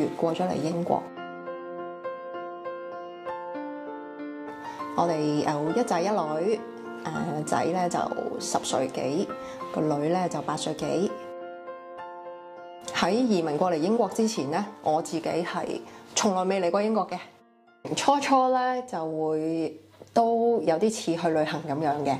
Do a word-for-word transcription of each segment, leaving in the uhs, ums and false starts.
月過咗嚟英國。我哋有一仔一女，誒仔咧就十歲幾，個女咧就八歲幾。喺移民過嚟英國之前咧，我自己係從來未嚟過英國嘅。初初咧就會都有啲似去旅行咁樣嘅。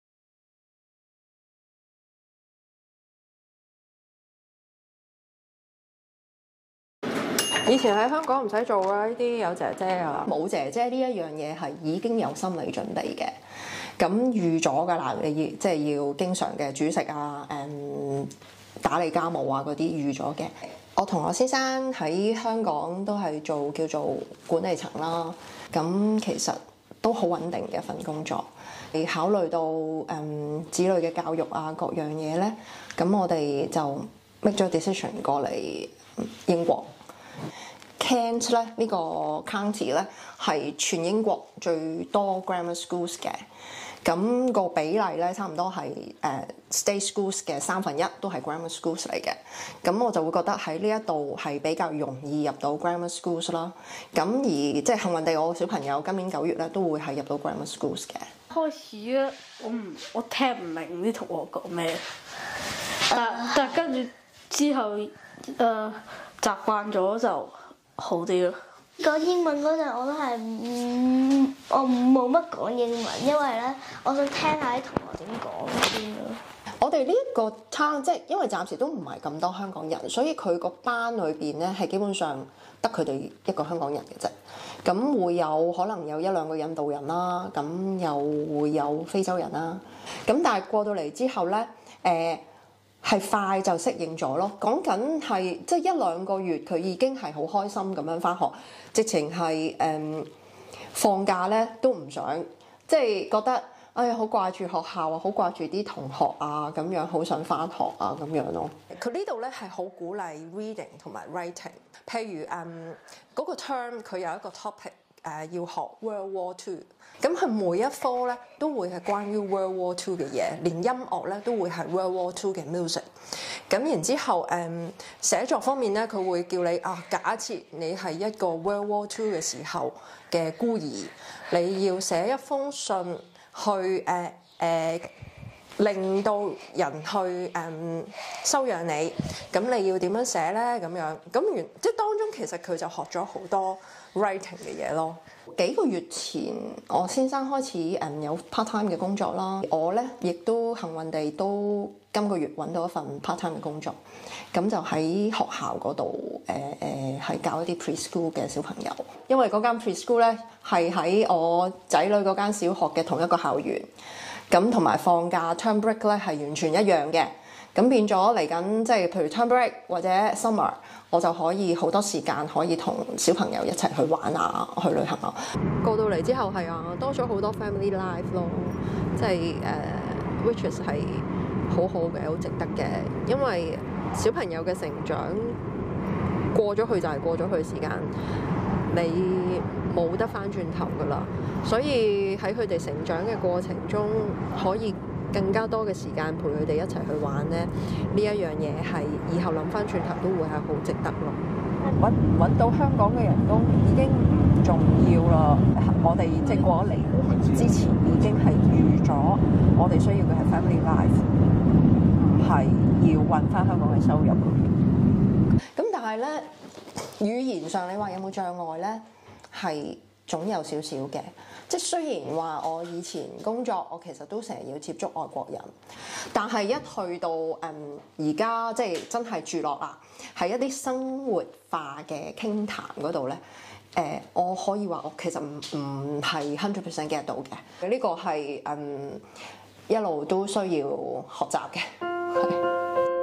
以前喺香港唔使做啊，呢啲有姐姐啊，冇姐姐呢一樣嘢係已經有心理準備嘅。咁預咗㗎啦，你要即係要經常嘅煮食啊，誒打理家務啊嗰啲預咗嘅。我同我先生喺香港都係做叫做管理層啦，咁其實都好穩定嘅份工作。你考慮到誒子女嘅教育啊各樣嘢咧，咁我哋就 make 咗 decision 過嚟英國。Kent 咧呢個 county 咧係全英國最多 grammar schools 嘅，咁個比例咧差唔多係誒 state schools 嘅三分一都係 grammar schools 嚟嘅，咁我就會覺得喺呢一度係比較容易入到 grammar schools 啦。咁而即係幸運地，我小朋友今年九月咧都會係入到 grammar schools 嘅。 開始我唔我聽唔明啲同學講咩，但但跟住之後誒、呃、習慣咗就好啲咯。 講英文嗰陣我都係唔，我冇乜講英文，因為咧我想聽下啲同學點講先咯。 我哋呢一個 town 即係因為暫時都唔係咁多香港人，所以佢個班裏邊咧係基本上得佢哋一個香港人嘅啫。咁會有可能有一兩個印度人啦，咁又會有非洲人啦。咁但係過到嚟之後咧，誒、呃。係快就適應咗咯，講緊係即係一兩個月，佢已經係好開心咁樣返學，直情係誒放假咧都唔想，即係覺得哎呀好掛住學校啊，好掛住啲同學啊，咁樣好想返學啊咁樣咯。佢呢度咧係好鼓勵 reading 同埋 writing， 譬如誒嗰、嗯嗰個 term 佢有一個 topic 誒、呃、要學 World War Two。咁佢每一科咧都會係關於 World War Two 嘅嘢，連音樂咧都會係 World War Two 嘅 music。咁然之後誒、嗯、寫作方面咧，佢會叫你啊，假設你係一個 World War Two 嘅時候嘅孤兒，你要寫一封信去誒誒、呃呃、令到人去誒、嗯、收養你。咁你要點樣寫咧？咁樣咁原即係當中其實佢就學咗好多 writing 嘅嘢咯。幾個月前，我先生開始誒有 part time 嘅工作啦。我咧亦都幸運地都今個月揾到一份 part time 嘅工作，咁就喺學校嗰度誒誒係教一啲 preschool 嘅小朋友。因為嗰間 preschool 咧係喺我仔女嗰間小學嘅同一個校園，咁同埋放假 term break 咧係完全一樣嘅。咁變咗嚟緊，即係譬如 term break 或者 summer，我就可以好多時間可以同小朋友一齊去玩啊，去旅行啊。過到嚟之後係啊，多咗好多 family life 咯，即係誒、uh, ，which is 係好好嘅，好值得嘅。因為小朋友嘅成長過咗去就係過咗去時間，你冇得翻轉頭噶啦。所以喺佢哋成長嘅過程中，可以更加多嘅時間陪佢哋一齊去玩咧，呢一樣嘢係以後諗翻轉頭都會係好值得咯。揾唔揾到香港嘅人工已經唔重要啦，我哋即係過咗嚟之前已經係預咗，我哋需要嘅係 family life， 係要揾翻香港嘅收入。咁但係咧，語言上你話有冇障礙咧？係總有少少嘅。即係雖然話我以前工作，我其實都成日要接觸外國人，但係一去到誒而家即係真係住落啦，係一啲生活化嘅傾談嗰度咧，誒、呃、我可以話我其實唔唔係 hundred percent get 到嘅，呢個係嗯一路都需要學習嘅。係。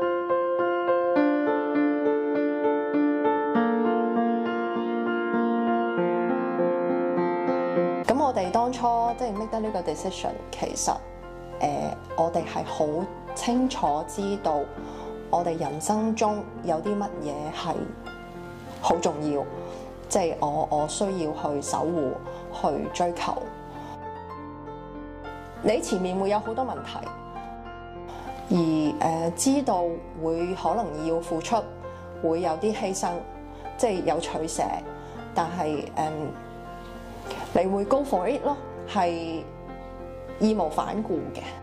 我哋當初即係 make 得呢個 decision，其實誒、呃、我哋係好清楚知道我哋人生中有啲乜嘢係好重要，即係我我需要去守護、去追求。你前面會有好多問題，而誒、呃、知道會可能要付出，會有啲犧牲， 即係有取捨，但係誒、嗯、你會 go for it 咯，係義無反顧嘅。